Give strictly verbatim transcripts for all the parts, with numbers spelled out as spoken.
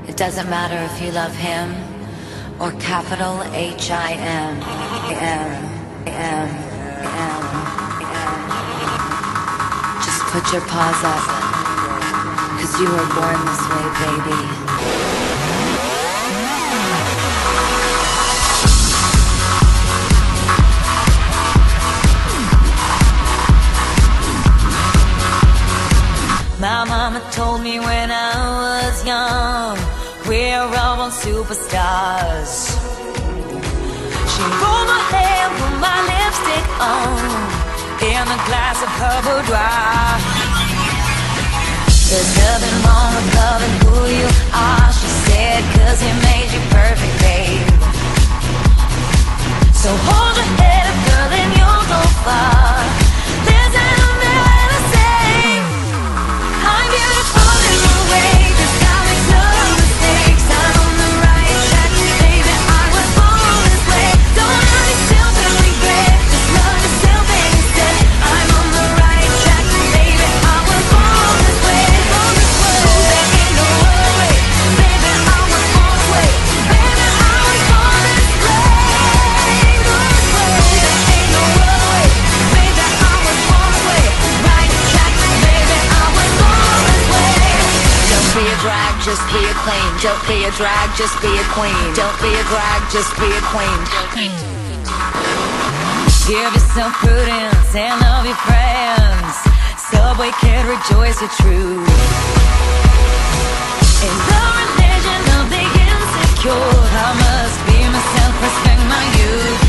It doesn't matter if you love him or capital H I M. M, M, M, M. Just put your paws up, 'cause you were born this way, baby. My mama told me when I was young, we're all born superstars. She rolled my hair, put my lipstick on, in a glass of her boudoir. There's nothing wrong with loving who you are, she said, 'cause he made you perfect, babe. So hold your head up, girl, and you'll go far. Listen to me when I say I'm beautiful in my way, 'cause God makes no mistakes. I'm on the right track, baby, I was born this way. Don't hurt yourself and regret, just love yourself instead. I'm on the right track, baby, I was born this way. Born this way. Oh, there ain't no other way, baby, I was born this way. Baby, I was born this way. Born this way. There ain't no other way, baby, I was born this way. Right track, baby, I was born this way. Don't be a drag, just be a queen. Don't be a drag, just be a queen. Don't be a drag, just be a queen. Give yourself prudence and love your friends. Subway kid, rejoice your truth. In the religion of the insecure, I must be myself, respect my youth.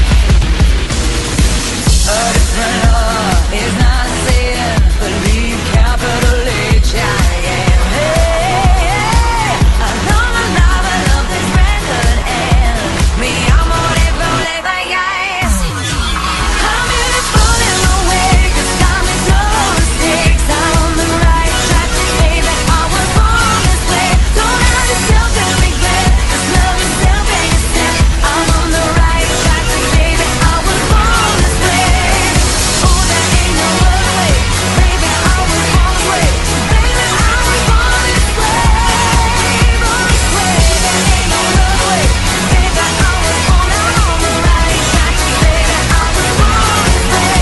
A different law is not a sin, believe capital H I M. Hey, I know my love, I love this record, and me, I'm on it, roll it like ice. I'm beautiful in my way, 'cause God makes no mistakes. I'm on the right track, baby, I was born this way. Don't hurt yourself and regret, just love yourself and yourself. I'm on the right track, baby, I was born this way. Oh, there ain't no other way, baby, I was born this way. Baby, I was born this way. Born this way. There ain't no other way, baby, I was born. I'm on the right track, baby, I was born this way.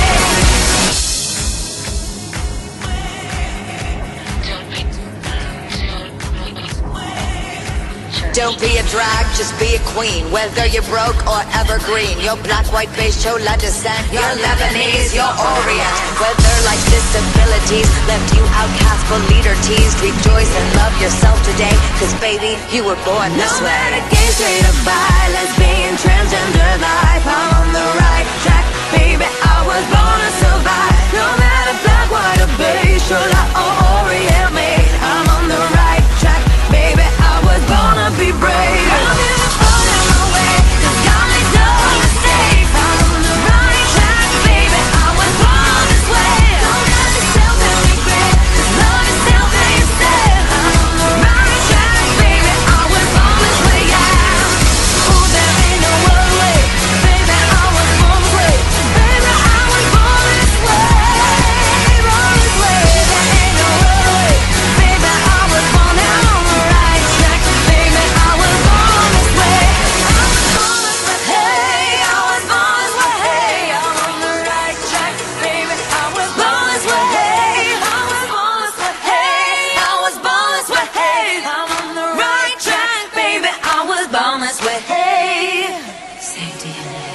Don't be a drag, just be a queen. Whether you're broke or evergreen, you're black, white, beige, chola descent, you're Lebanese, you're Orient. Whether life's disabilities left you outcast but leader teased, rejoice and love yourself today, 'cause baby, you were born this way. No matter gay, straight or bi, lesbian, transgender life, I'm on the right track, baby, I was born to survive. No matter black, white or beige, chola or Orient made, I'm on the right track, baby, I was born to be brave. I'm beautiful in my way, 'cause God makes no mistakes. I'm on the right track, baby, I was born this way. Don't hurt yourself and regret, just love yourself and yourself. I'm on the right track, baby, I was born this way, yeah. Oh, there ain't no other way, baby, I was born this way. Baby, I was born this way. Born this way. There ain't no other way, baby, I was born. I'm on the right track, baby, I was born this way. I was born this way. Hey, I was born this way. Hey, I'm on the right track, baby, I was born this way. Hey, I was born this way. Hey, I was born this way. Hey, I'm on the right track, baby, I was born this way. Hey, same D N A,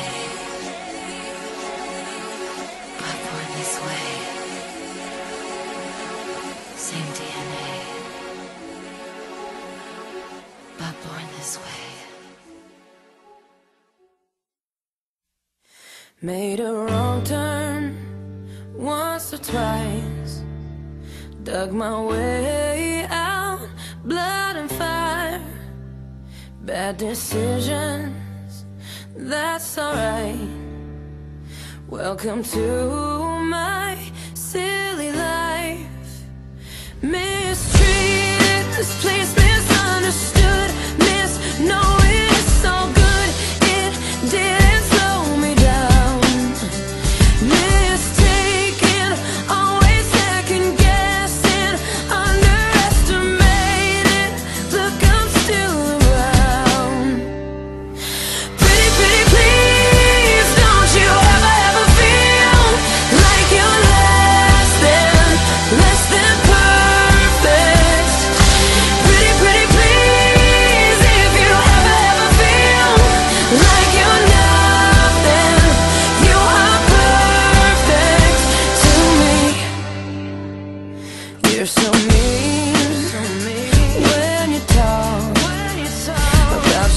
but born this way. Same D N A, but born this way. Made a wrong turn once or twice, dug my way out, blood and fire. Bad decisions, that's alright. Welcome to my silly life. Mistreated, this place misunderstood, misknowing it's so good, it didn't slow me down. Mistaken, always second guessing, underestimated. Look, I'm still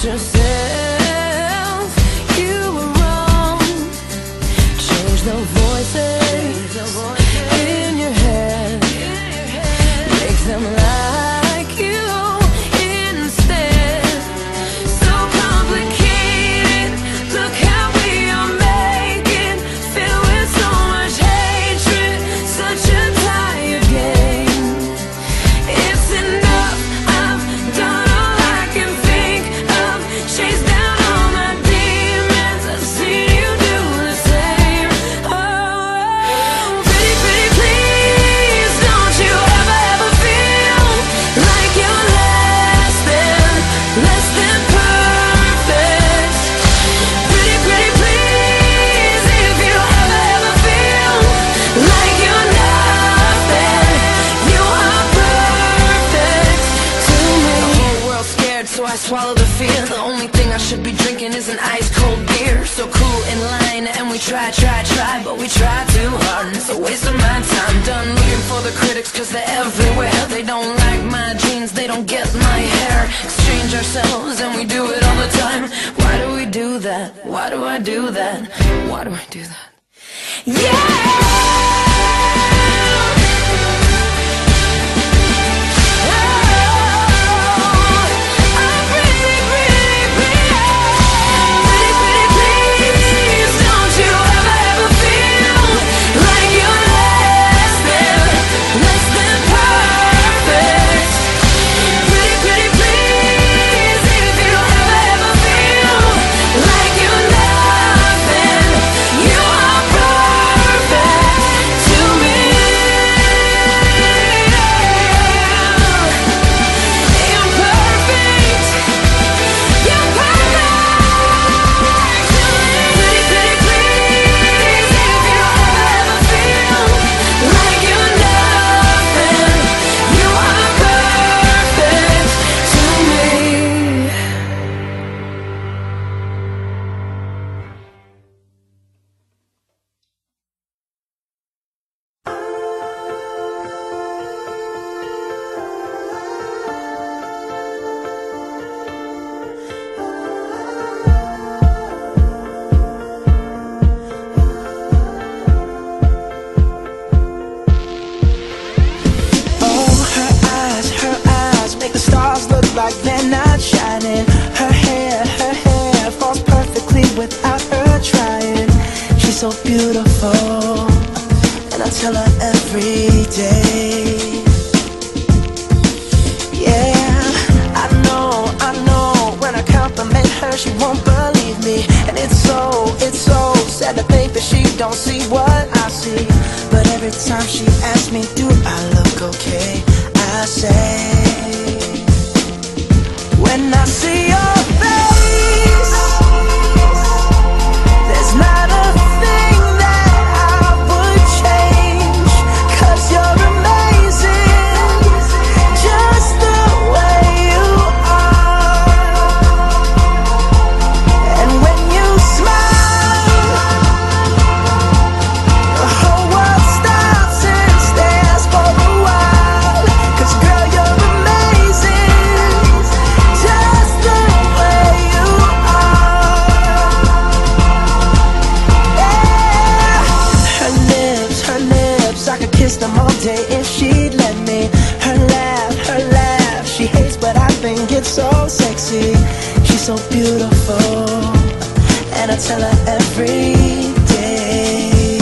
yourself. You were wrong. Change the voices in your head. Make them like you instead. So complicated. Look how we are making. Filled with so much hatred. Such a tired game. It's enough. I've done all I can think of. Chase down all my demons. I've seen you do the same. Oh, pretty, pretty, please, don't you ever, ever feel like you're less than, less than perfect. Pretty, pretty, please, if you ever, ever feel like you're nothing, you are perfect to me. The whole world's scared, so I swallow the fear. The only thing I should be drinking is an ice cold beer. So cool in line, and we try, try, try, but we try too hard, and it's a waste of my time. Done looking for the critics, cause they're everywhere. They don't like my jeans, they don't get my hair. Exchange ourselves, and we do it all the time. Why do we do that? Why do I do that? Why do I do that? Yeah! Like they're not shining. Her hair, her hair falls perfectly without her trying. She's so beautiful, and I tell her every day. Yeah, I know, I know. When I compliment her, she won't believe me, and it's so, it's so sad to think that she don't see what I see. But every time she asks me, do I look okay? I say, when I see your face, there's not a thing that I would change, 'cause you're amazing, just the way you are. And when you smile, the whole world stops and stares for a while, 'cause girl, you're amazing, just the way you are. Yeah. Her lips, her lips, I could kiss them all day if she'd let me. Her laugh, her laugh, she hates but I think it's so sexy. She's so beautiful, and I tell her every day.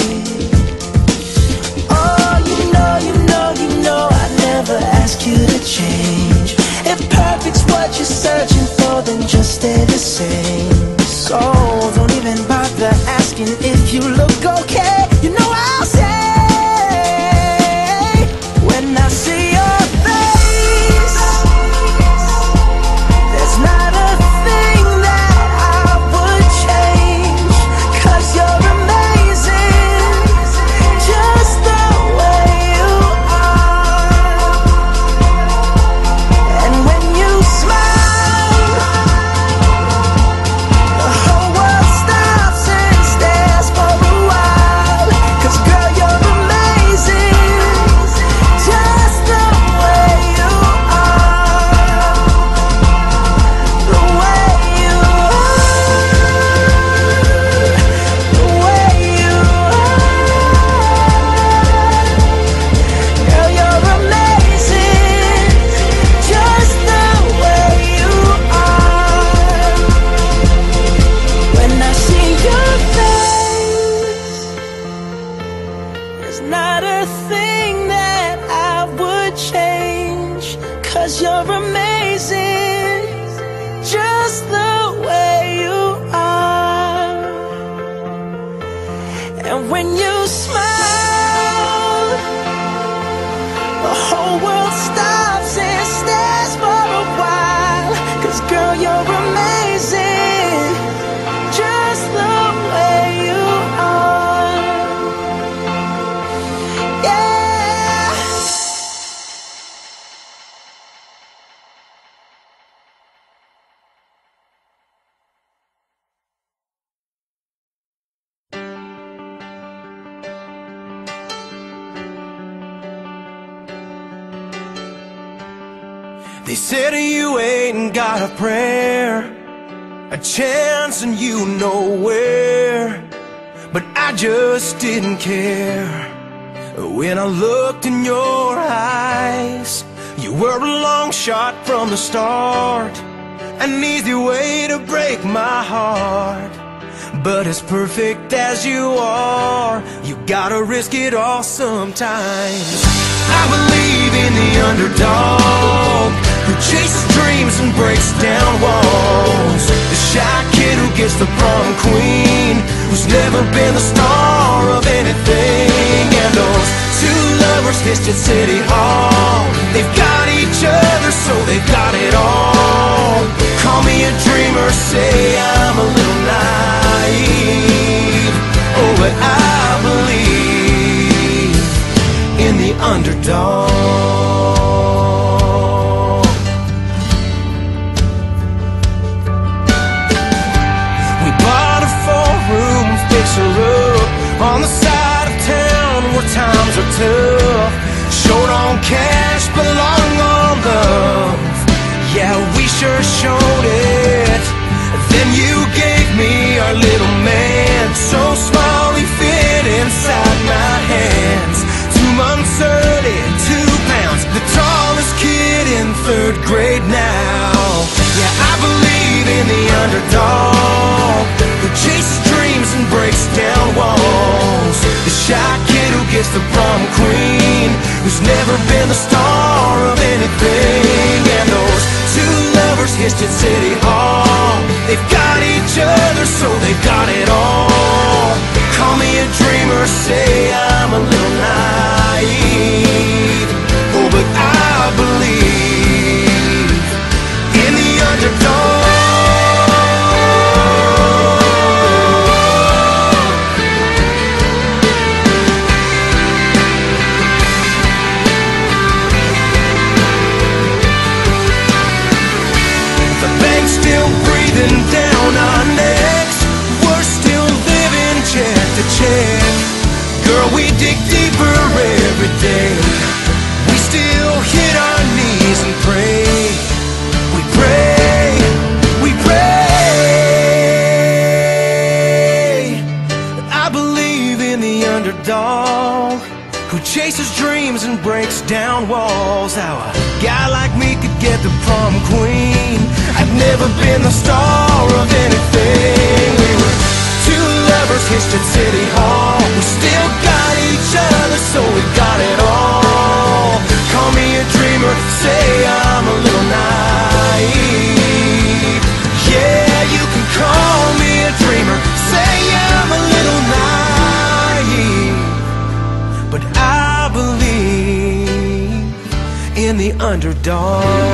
Oh, you know, you know, you know I never ask you to change. If perfect's what you're searching for, then just stay the same. So don't even bother asking if you look okay. You know I'll say, when I see your face, there's not a thing that I would change, 'cause you're amazing, just the way you are. And when you smile, the whole world stops and stares for a while. They said you ain't got a prayer, a chance and you nowhere. But I just didn't care. When I looked in your eyes, you were a long shot from the start, an easy way to break my heart. But as perfect as you are, you gotta risk it all sometimes. I believe in the underdog who chases dreams and breaks down walls, the shy kid who gets the prom queen, who's never been the star of anything. And those two lovers kissed at City Hall, they've got each other so they've got it all. Call me a dreamer, say I'm a little naive. Oh, but I believe in the underdog. We bought a four-room fixer-up on the side of town where times are tough. Short on cash, but long on love. Yeah, we sure showed it. Then you gave me our little man, so small he fit inside my hands. Two months early, two pounds, the tallest kid in third grade now. Yeah, I believe in the underdog who chases dreams and breaks down walls, the shy kid who gets the prom queen, who's never been the star of anything. And those two lovers hitched at City Hall, they've got each other so they've got it all. Call me a dreamer, say I'm a little naive. Oh, but I believe in the underdog. Down our necks, we're still living check to check. Girl, we dig deeper every day. We still hit our knees and pray. We pray, we pray. I believe in the underdog who chases dreams and breaks down walls. How a guy like me could get the prom queen. I've never been the star of anything. We were two lovers hitched at City Hall. We still got each other, so we got it all. Call me a dreamer, say I'm a little naive. Yeah, you can call me a dreamer, say I'm a little naive. But I believe in the underdog.